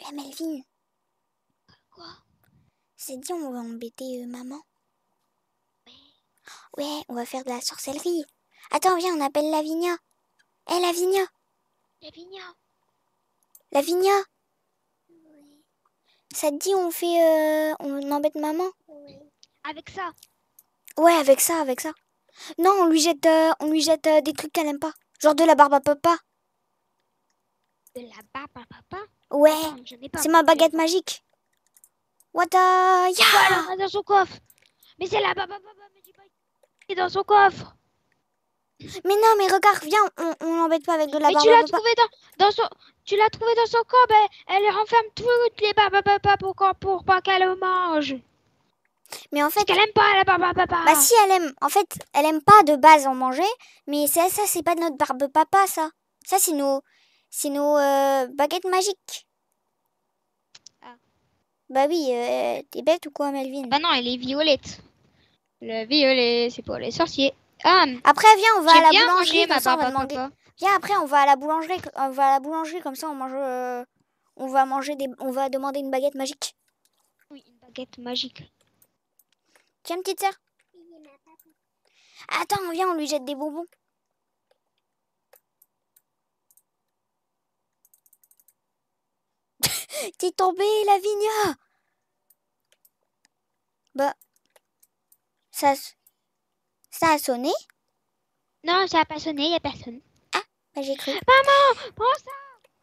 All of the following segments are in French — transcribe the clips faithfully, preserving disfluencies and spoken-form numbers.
Eh Melvin. Quoi? C'est dit on va embêter euh, maman. Ouais. Ouais, on va faire de la sorcellerie. Attends, viens, on appelle Lavinia. Eh Lavinia. Lavinia. Lavinia. Oui. Ça te dit on fait... Euh, on embête maman? Oui. Avec ça? Ouais, avec ça, avec ça. Non, on lui jette, euh, on lui jette euh, des trucs qu'elle aime pas. Genre de la barbe à papa. De la barbe à papa? Ouais, c'est ma baguette magique. What the... Yeah. Voilà, on a dans son coffre. Mais c'est la barbe à papa, mais dis pas qui est dans son coffre. Mais non, mais regarde, viens, on, on l'embête pas avec de la mais barbe tu à l'as papa. trouvé dans, dans son, tu l'as trouvé dans son corps, ben, elle renferme toutes les barbes à papa pour, pour pas qu'elle mange. Mais en fait, qu'elle aime pas la barbe à papa. Bah si elle aime, en fait, elle aime pas de base en manger, mais ça, ça c'est pas notre barbe papa, ça. Ça c'est nos, c'est nos euh, baguettes magiques. Ah. Bah oui, euh, t'es bête ou quoi, Melvin? Bah non, elle est violette. Le violet, c'est pour les sorciers. Ah. Après, viens, on va à la boulangerie, comme ça on va demander. Papa. Viens, après, on va à la boulangerie, on va à la boulangerie, comme ça on mange, euh, on va manger des, on va demander une baguette magique. Oui, une baguette magique. Tiens, petite sœur. Attends, viens, on lui jette des bonbons. T'es tombée, Lavinia. Bah, ça, ça a sonné. Non, ça a pas sonné, il n'y a personne. Ah, bah j'ai cru. Maman, prends ça.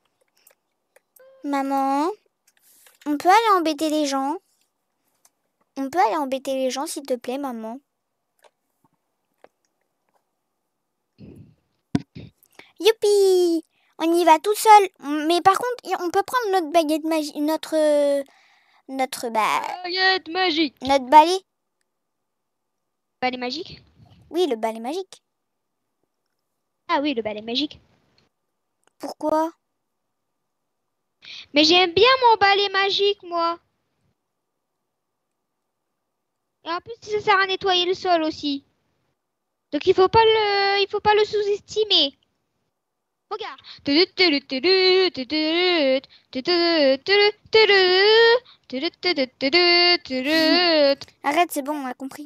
Maman, on peut aller embêter les gens? On peut aller embêter les gens, s'il te plaît, maman? Youpi! On y va tout seul. Mais par contre, on peut prendre notre baguette magique, notre... Notre... Bah, baguette magique. Notre balai. Balai magique? Oui, le balai magique. Ah oui, le balai magique. Pourquoi? Mais j'aime bien mon balai magique, moi. Et en plus, ça sert à nettoyer le sol aussi. Donc il faut pas le, il faut pas le sous-estimer. Regarde. Arrête, c'est bon, on a compris.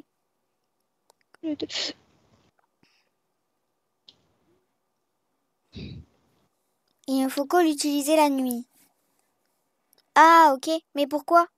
Il faut qu'on l'utilise la nuit. Ah, ok. Mais pourquoi?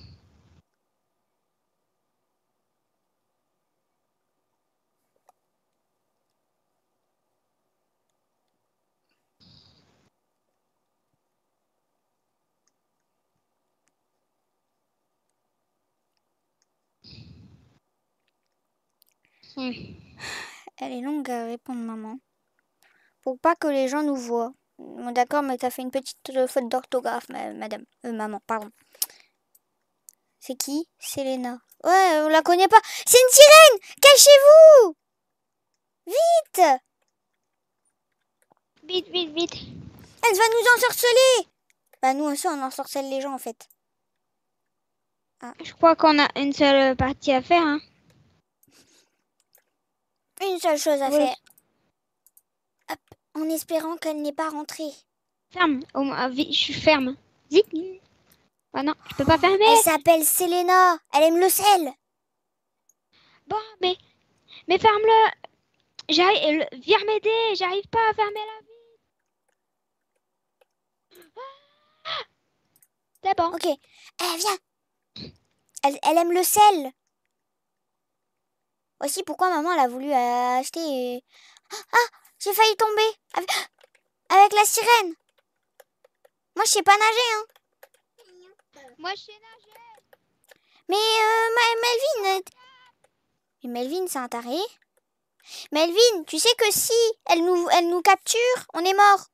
Hmm. Elle est longue à répondre, maman. Pour pas que les gens nous voient. D'accord, mais t'as fait une petite faute d'orthographe, madame. Euh, maman, pardon. C'est qui? Selena. Ouais, on la connaît pas. C'est une sirène! Cachez-vous! Vite! Vite, vite, vite. Elle va nous ensorceler! Bah, nous aussi, on ensorcelle les gens, en fait. Ah. Je crois qu'on a une seule partie à faire, hein. Une seule chose à oui. faire. Hop, en espérant qu'elle n'est pas rentrée. Ferme. Oh, je suis ferme. Zip. Ah non, je peux pas fermer. Elle s'appelle Selena. Elle aime le sel. Bon, mais, mais ferme-le. J'arrive, viens m'aider. J'arrive pas à fermer la vie. Ah, c'est bon. Ok. Eh, viens. Elle, elle aime le sel. Aussi, pourquoi maman elle a voulu acheter... Ah, j'ai failli tomber. Avec, avec la sirène. Moi, je sais pas nager, hein. Moi, je sais nager. Mais euh, Melvin... Mais Melvin, c'est un taré. Melvin, tu sais que si elle nous, elle nous capture, on est mort.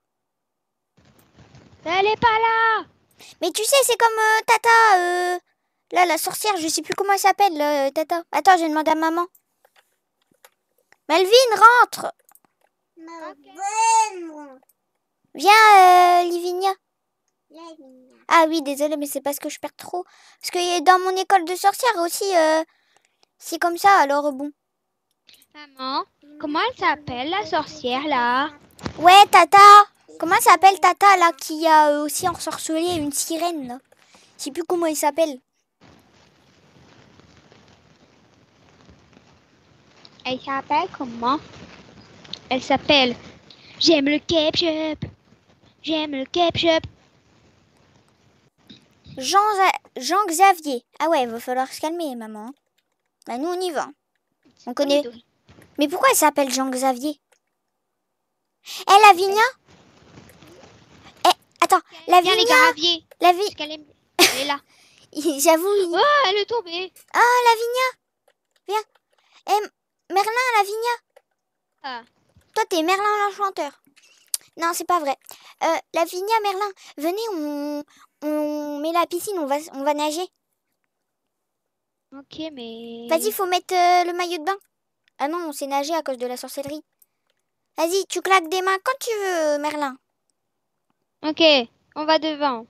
Elle est pas là. Mais tu sais, c'est comme euh, Tata. Euh, là, la sorcière, je sais plus comment elle s'appelle, euh, Tata. Attends, je vais demander à maman. Melvin, rentre. Okay. Viens, euh, Livinia. Ah oui, désolée, mais c'est parce que je perds trop. Parce que dans mon école de sorcière aussi, euh, c'est comme ça, alors bon. Maman, comment elle s'appelle, la sorcière, là? Ouais, Tata. Comment Comment s'appelle Tata là qui a euh, aussi ensorcelé une sirène là? Je sais plus comment il s'appelle. Elle s'appelle comment? Elle s'appelle J'aime le ketchup. J'aime le ketchup. Jean, Jean Xavier. Ah ouais, il va falloir se calmer, maman. Bah nous on y va. On connaît. Mais pourquoi elle s'appelle Jean Xavier? Eh Lavinia? Eh attends, Lavinia. Viens les graviers. Lavi... Parce qu'elle est... elle est là. J'avoue. Il... Oh, elle est tombée. Ah Lavinia. Viens. Eh Merlin, Lavinia. Ah. Toi t'es Merlin l'enchanteur. Non, c'est pas vrai. Euh, Lavinia, Merlin, venez, on, on met la piscine, on va, on va nager. Ok, mais... Vas-y, faut mettre euh, le maillot de bain. Ah non, on s'est nagé à cause de la sorcellerie. Vas-y, tu claques des mains quand tu veux, Merlin. Ok, on va devant.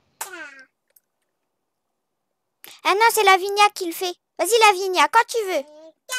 Ah non, c'est Lavinia qui le fait. Vas-y, Lavinia, quand tu veux.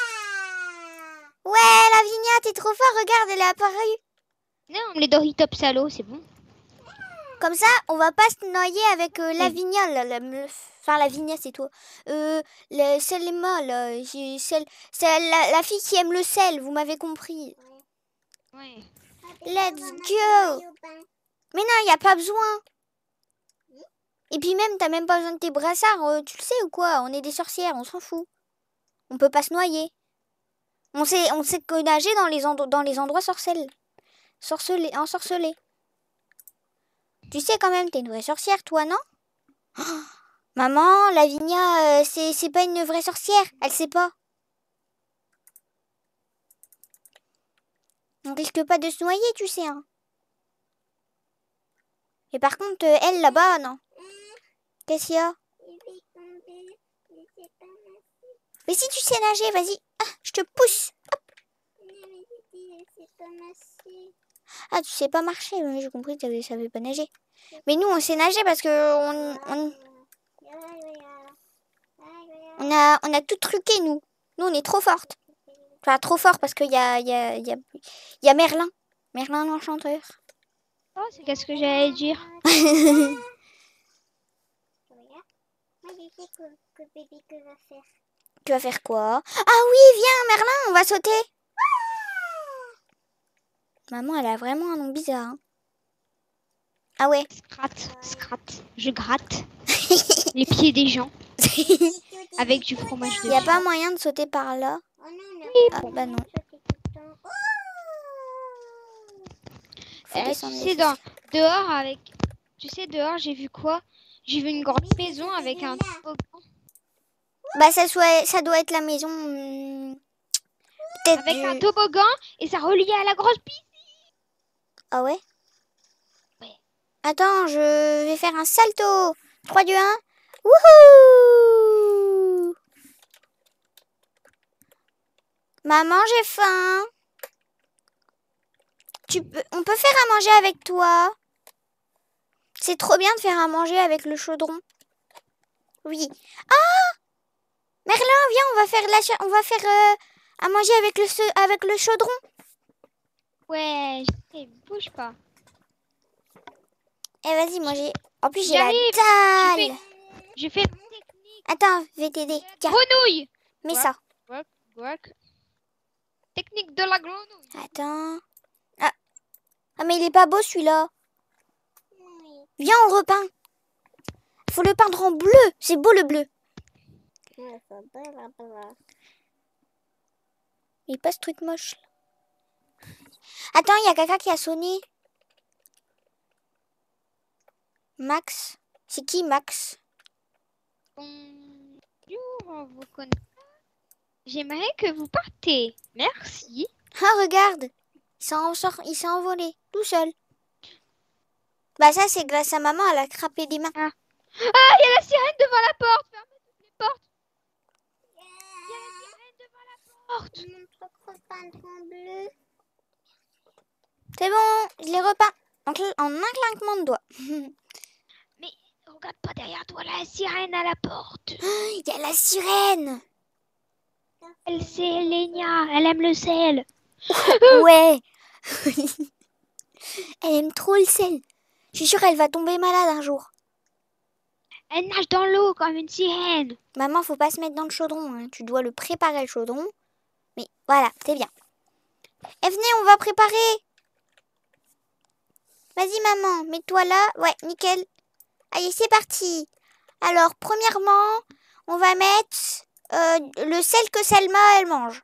Ouais, Lavinia, t'es trop fort, regarde, elle est apparue. Non, les Doritos salauds, c'est bon. Comme ça, on va pas se noyer avec euh, Lavinia. La, la, la, enfin, Lavinia, c'est toi. Euh, le, celle est molle. Euh, celle, celle, la, la fille qui aime le sel, vous m'avez compris. Ouais. Let's go. Mais non, il n'y a pas besoin. Et puis même, t'as même pas besoin de tes brassards. Euh, tu le sais ou quoi? On est des sorcières, on s'en fout. On peut pas se noyer. On sait, on sait que nager dans les, dans les endroits sorcelles. Sorcelés, ensorcelés. Tu sais quand même, t'es une vraie sorcière, toi, non? Oh, maman, Lavinia, euh, c'est, c'est pas une vraie sorcière. Elle sait pas. On risque pas de se noyer, tu sais. Hein. Et par contre, euh, elle, là-bas, non. Qu'est-ce qu'il y a? Mais si tu sais nager, vas-y. Ah, je te pousse. Hop. Ah, tu sais pas marcher. Oui, j'ai compris, tu savais pas nager. Mais nous, on sait nager parce que on, on, on, a, on a tout truqué, nous. Nous, on est trop fortes. Enfin, trop fort parce qu'il y a, y, a, y, a, y a Merlin. Merlin l'enchanteur. Oh, c'est qu'est-ce que j'allais dire. Tu vas faire quoi? Ah oui, viens, Merlin, on va sauter. Maman, elle a vraiment un nom bizarre. Hein. Ah ouais. Scratte, scratte. Je gratte les pieds des gens avec du fromage dessus. Il n'y a pas moyen de sauter par là? Oui, ah, bah non. Euh, tu sais, dans, dehors, avec... Tu sais, dehors, j'ai vu quoi? J'ai vu une grande maison avec un toboggan. Bah, ça, soit, ça doit être la maison... Hum, peut-être avec du... un toboggan et ça reliait à la grosse piscine. Ah ouais? Ouais. Attends, je vais faire un salto. trois, deux, un. Wouhou! Maman, j'ai faim. Tu peux... On peut faire à manger avec toi. C'est trop bien de faire à manger avec le chaudron. Oui. Ah! Merlin, viens, on va faire, la... on va faire euh, à manger avec le, avec le chaudron. Ouais, je bouge pas. Eh, vas-y, moi j'ai... En plus, j'ai la dalle. Je fais... fais ma technique. Attends, je vais t'aider. Grenouille. Mets work, ça. Work, work. Technique de la grenouille. Attends. Ah, ah mais il est pas beau celui-là. Viens, on repeint. Faut le peindre en bleu. C'est beau le bleu. Il est pas ce truc moche. Attends, il y a quelqu'un qui a sonné. Max. C'est qui Max? Bonjour, on vous connaît. J'aimerais que vous partez. Merci. Ah, regarde. Il s'est envolé. Tout seul. Bah ça, c'est grâce à maman. Elle a crapé des mains. Ah, ah, il y a la sirène devant la porte. Fermez toutes les portes. Il y a la sirène devant la porte. C'est bon, je l'ai repeint. En, en un clinquement de doigts. Mais regarde pas derrière toi, la sirène à la porte. Il y a la sirène. Elle, c'est Lénia. Elle aime le sel. Ouais. Elle aime trop le sel. Je suis sûre qu'elle va tomber malade un jour. Elle nage dans l'eau comme une sirène. Maman, faut pas se mettre dans le chaudron. Hein. Tu dois le préparer, le chaudron. Mais voilà, c'est bien. Et venez, on va préparer. Vas-y, maman, mets-toi là. Ouais, nickel. Allez, c'est parti. Alors, premièrement, on va mettre euh, le sel que Selma, elle mange.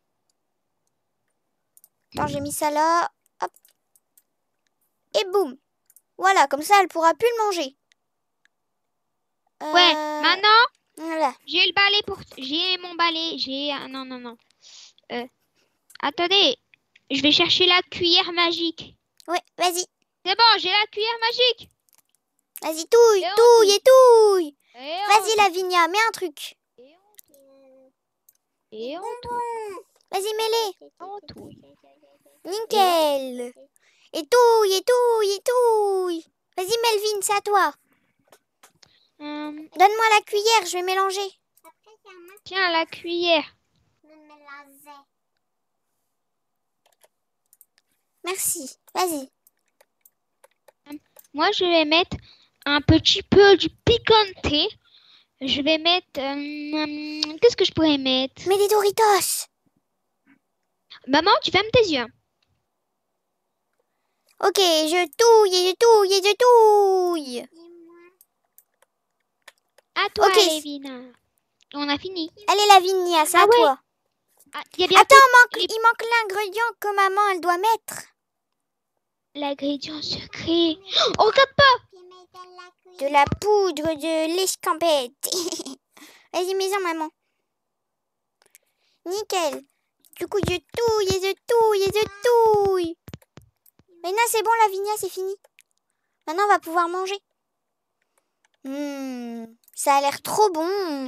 Attends, j'ai mis ça là. Hop. Et boum. Voilà, comme ça, elle pourra plus le manger. Euh, Ouais, maintenant, Voilà. j'ai le balai pour... J'ai mon balai. J'ai... ah, non, non, non. Euh, attendez. Je vais chercher la cuillère magique. Ouais, vas-y. C'est bon, j'ai la cuillère magique. Vas-y, touille, Et on touille et touille. Et on... Vas-y, Lavinia, mets un truc. Et on... Et on touille. Vas-y, mets-les. On touille. Nickel. Et touille, et touille, et touille. Vas-y, Melvin, c'est à toi. Hum, Donne-moi la cuillère, je vais mélanger. tiens, la cuillère. Merci. Vas-y. Moi, je vais mettre un petit peu du piquanté. Je vais mettre... euh, hum, Qu'est-ce que je pourrais mettre? Mets des Doritos. Maman, tu fermes tes yeux. Ok, je touille, et je touille, et je touille. À toi, Ok. Lévina. On a fini. Allez, Lavinia, c'est Ah à ouais. toi. Ah, il y a bien Attends, manque, les- il manque l'ingrédient que maman, elle doit mettre. l'ingrédient secret. Oh, regarde pas. De la poudre de l'escampette. Vas-y, mets-en, maman. Nickel. Du coup, je touille, et je touille, et je touille. Maintenant, c'est bon, Lavinia, c'est fini. Maintenant, on va pouvoir manger. Mmh, ça a l'air trop bon.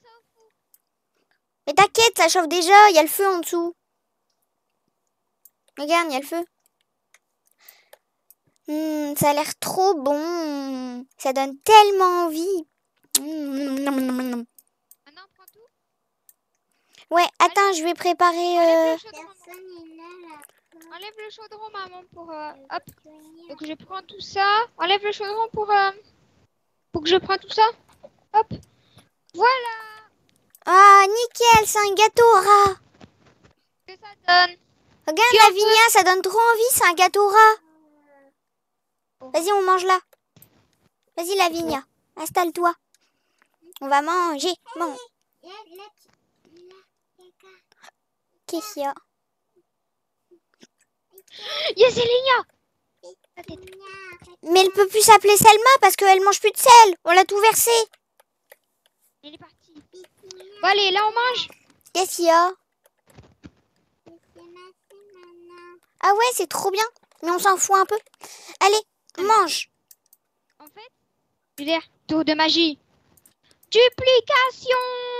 Mais t'inquiète, ça chauffe déjà, il y a le feu en dessous. Regarde, il y a le feu. Mmh, ça a l'air trop bon. Ça donne tellement envie. Mmh, nom, nom, nom, nom. Maintenant, prends tout. Ouais, attends, je vais préparer... Enlève Euh... le chaudron. Enlève le chaudron, maman, pour... euh, hop. Donc, je prends tout ça. Enlève le chaudron pour... euh, pour que je prenne tout ça. Hop. Voilà. Ah, nickel, c'est un gâteau au rat. Que ça donne. Regarde, Tu en Lavinia, ça donne trop envie, c'est un gâteau au rat. Vas-y, on mange là. Vas-y, Lavinia, installe-toi. On va manger. Bon. Qu'est-ce qu'il y a? Yes, Lénia. Mais elle peut plus s'appeler Selma parce qu'elle mange plus de sel. On l'a tout versé. Il est parti. Bon, allez, là, on mange. Qu'est-ce qu'il y a? Ah ouais, c'est trop bien. Mais on s'en fout un peu. Allez, mange. En fait, je veux dire, tour de magie. Duplication.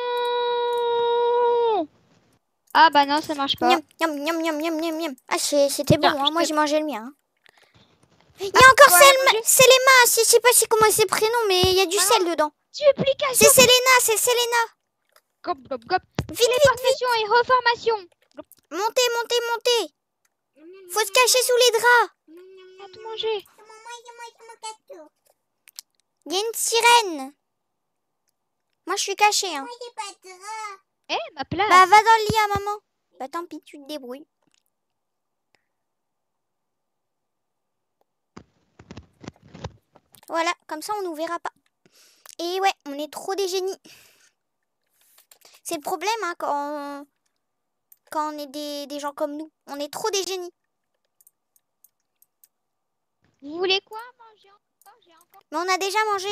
Ah bah non, ça marche pas. Miam, miam, miam, miam, miam, miam, miam. Ah, c'est- c'était bon, Non, hein. je Moi te- j'ai mangé le mien. hein. Il y a encore ouais, Selma, manger. Selema, je sais pas si comment c'est le prénom, mais il y a du Ah. sel dedans. Duplication. C'est Selena, c'est Selena. Gop, gop, gop. Vite, vite, vite. Téléportation et reformation. Montez, montez, montez. Faut se cacher sous les draps. On va tout manger. Il y a une sirène. Moi je suis cachée. Hein. Eh, ma place. Bah va dans le lit à maman. Bah tant pis, tu te débrouilles. Voilà, comme ça on nous verra pas. Et ouais, on est trop des génies. C'est le problème hein, quand, on... quand on est des, des gens comme nous. On est trop des génies. Vous voulez quoi manger encore? J'ai encore... Mais on a déjà mangé.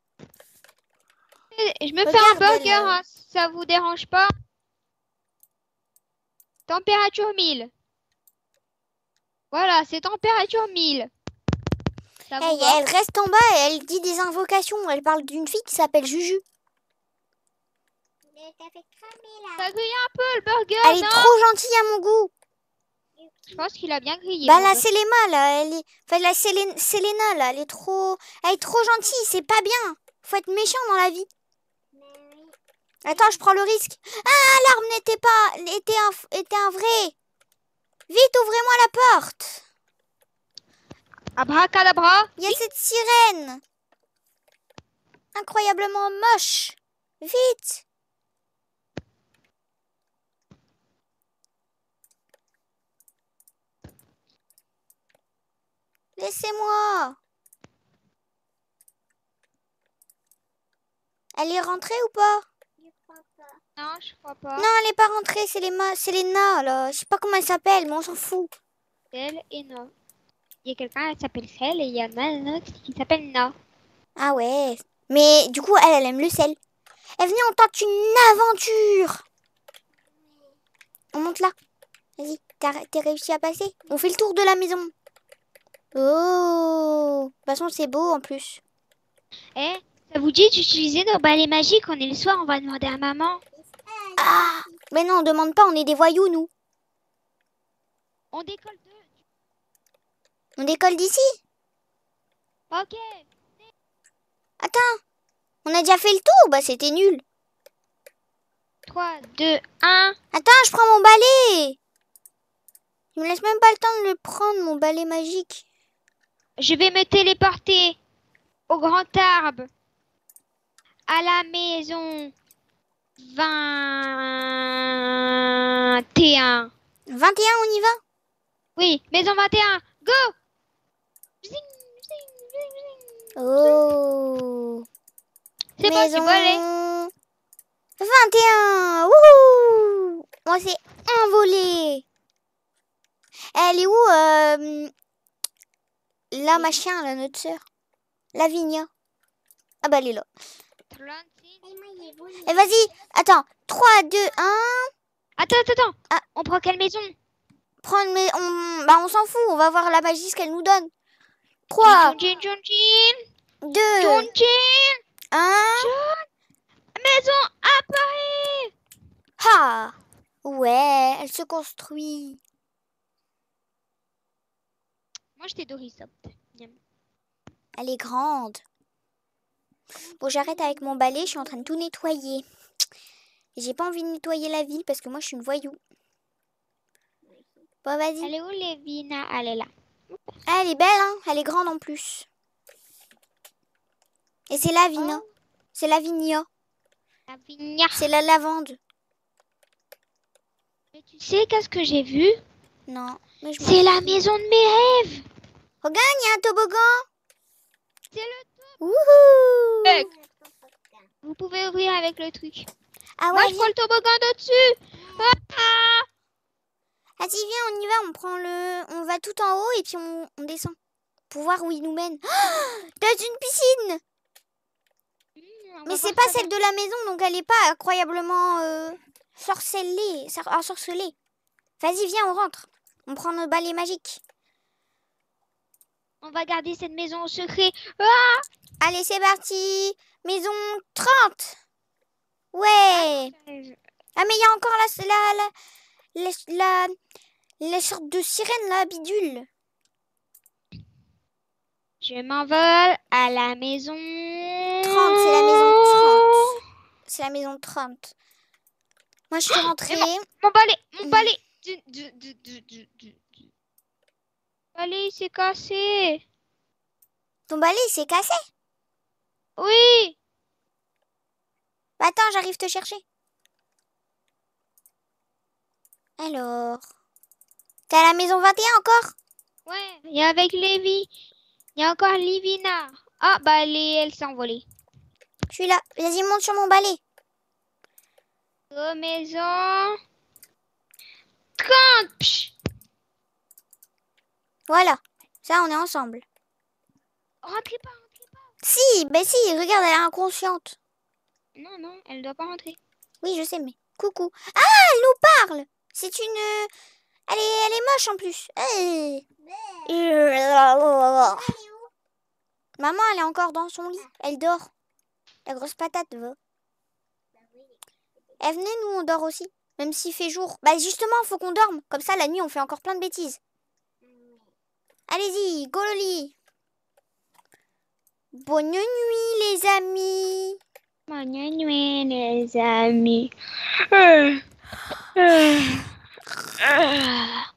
Je me fais un Regarde, burger, elle, euh, hein, si ça vous dérange pas. Température mille. Voilà, c'est température mille. Ça vous Hey, va? elle reste en bas et elle dit des invocations. Elle parle d'une fille qui s'appelle Juju. Ça grille un peu le burger, Elle est non? trop gentille à mon goût. Je pense qu'il a bien grillé. Bah le la burger. Selema là, elle est... Enfin la Sélé- Selena là, elle est trop... Elle est trop gentille, c'est pas bien. Faut être méchant dans la vie. Attends, je prends le risque. Ah, l'arme n'était pas... Était un... était un vrai. Vite, ouvrez-moi la porte. Abracadabra. Il y a cette sirène. Incroyablement moche. Vite. Laissez-moi. Elle est rentrée ou pas? Non, je crois pas. Non, elle est pas rentrée. C'est les, ma... c'est les nains, là. Je sais pas comment elle s'appelle, mais on s'en fout. Celle et Na. Il y a quelqu'un qui s'appelle Celle et il y en a un autre qui s'appelle Na. Ah ouais. Mais du coup, elle, elle aime le sel. Elle venait, on tente une aventure. On monte là. Vas-y, t'as réussi à passer? On fait le tour de la maison. Oh. De toute façon, c'est beau en plus. Eh, ça vous dit d'utiliser nos balais magiques? On est le soir, on va demander à maman. Ah. Mais non, on demande pas, on est des voyous, nous. On décolle de... On décolle d'ici? Ok. Attends. On a déjà fait le tour? Bah, c'était nul. trois, deux, un. Attends, je prends mon balai. Il me laisse même pas le temps de le prendre, mon balai magique. Je vais me téléporter au grand arbre. À la maison vingt et un. vingt et un, on y va? Oui, maison vingt et un. Go! Zing, zing, zing, zing. Oh. C'est bon, tu peux aller. vingt et un. Wouhou! On s'est envolé. Elle est où euh, là, machin, là, notre sœur? Lavinia. Ah bah, elle est là. Et vas-y, attends. trois, deux, un. Attends, attends, attends. Ah. On prend quelle maison? Prendre, mais on, bah, on s'en fout. On va voir la magie, ce qu'elle nous donne. trois, deux, un. Maison apparaît. Ah. Ouais, elle se construit. Moi, je t'ai Doris. Elle est grande. Bon, j'arrête avec mon balai. Je suis en train de tout nettoyer. J'ai pas envie de nettoyer la ville parce que moi, je suis une voyou. Bon, vas-y. Elle est où, Lévina? Elle est là. Ah, elle est belle, hein. Elle est grande en plus. Et c'est Lavina. Oh. C'est Lavinia. Lavinia. C'est la lavande. Mais tu sais qu'est-ce que j'ai vu? Non. C'est la maison de mes rêves. Regarde, il y a un toboggan. C'est le Wouhou. truc. Vous pouvez ouvrir avec le truc. Ah ouais, Moi, je viens. prends le toboggan de dessus. Ah. Vas-y, viens, on y va. On prend le... On va tout en haut et puis on, on descend. Pour voir où il nous mène. Oh, dans une piscine. Mmh, mais c'est pas celle de la maison, donc elle est pas incroyablement euh, sorcelée. Ensorcelée. Vas-y, viens, on rentre. On prend notre balai magique. On va garder cette maison au secret. Ah. Allez, c'est parti. Maison trente. Ouais. Ah, mais il y a encore la, la, la, la, la, la sorte de sirène, là, bidule. Je m'envole à la maison... trente, c'est la maison trente. C'est la maison trente. Moi, je suis rentrée. Mon, mon balai, mon balai. Du, du, du, du, du, du. Mon balai, il s'est cassé. Ton balai, il s'est cassé? Oui. Bah, attends, j'arrive te chercher. Alors... T'es à la maison vingt et un encore? Ouais, il y a avec Lévi. Il y a encore Livina. Ah, bah, elle, est, elle s'est envolée. Je suis là. Vas-y, monte sur mon balai. Go, maison. trente. Psh. Voilà. Ça, on est ensemble. Rentrez pas, rentrez pas. Si, bah si, regarde, elle est inconsciente. Non, non, elle doit pas rentrer. Oui, je sais, mais... Coucou. Ah, elle nous parle. C'est une... Elle est, elle est moche en plus. Hey. Maman, elle est encore dans son lit. Elle dort. La grosse patate, va. Eh, venez, nous, on dort aussi. Même s'il fait jour. Bah, justement, il faut qu'on dorme. Comme ça, la nuit, on fait encore plein de bêtises. Allez-y, go le lit. Bonne nuit, les amis. Bonne nuit, les amis. Euh, euh, euh.